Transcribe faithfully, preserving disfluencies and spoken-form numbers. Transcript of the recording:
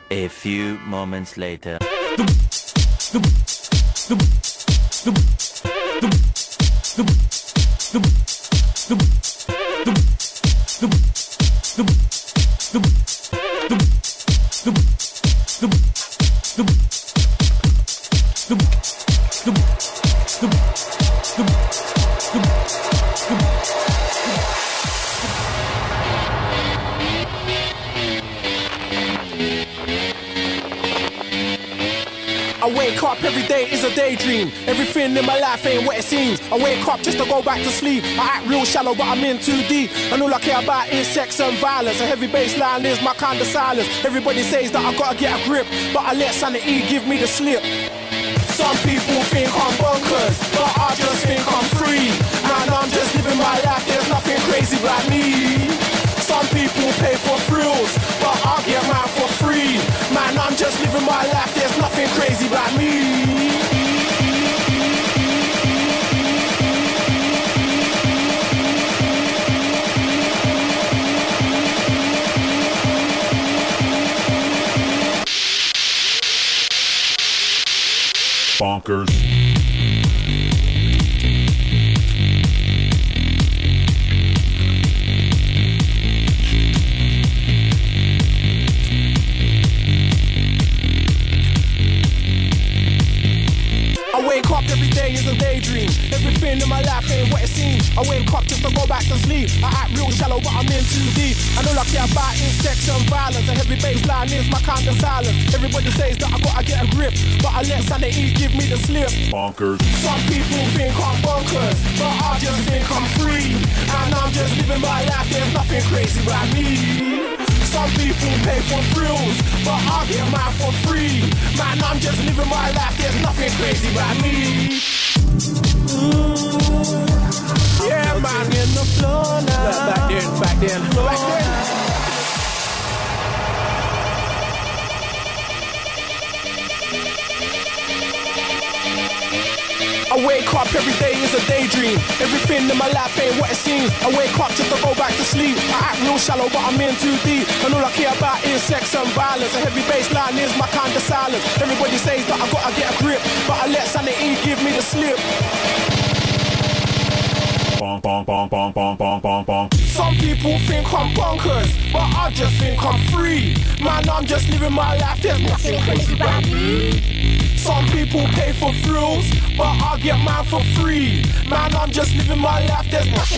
A few moments later. I wake up every day is a daydream. Everything in my life ain't what it seems. I wake up just to go back to sleep. I act real shallow but I'm in too deep. And all I care about is sex and violence. A heavy bass line is my kind of silence. Everybody says that I gotta get a grip, but I let sanity give me the slip. Some people think I'm bonkers, but I just think I'm free. And I'm just living my life, there's nothing crazy about me. Some people pay for thrills, but I get mine for free. Man, I'm just living my life, there's nothing crazy about me. Bonkers. I wake up every day is a daydream. Everything in my life ain't what it seems. I wake up just to go back to sleep. I act real shallow but I'm in too deep. And all I care about is sex and violence. A heavy bass line is my kind of silence. Everybody says that I gotta get a grip, but I let sanity give me the slip. Bonkers. Some people think I'm bonkers, but I just think I'm free. And I'm just living my life, there's nothing crazy about me. Some people pay for thrills, but I get mine for free. Man, I'm just living my life, there's nothing crazy about me. Mm. Yeah, man, in the floor now. Back then, back then, back then. I wake up every day is a daydream. Everything in my life ain't what it seems. I wake up just to go back to sleep. I act real shallow but I'm in too deep. And all I care about is sex and violence. A heavy bass line is my kind of silence. Everybody says that I gotta get a grip, but I let sanity give me the slip. Bonk, bonk, bonk, bonk, bonk, bonk, bonk, bonk. Some people think I'm bonkers, but I just think I'm free. Man, I'm just living my life, there's nothing crazy about me. Some people pay for thrills, but I get mine for free. Man, I'm just living my life, there's nothing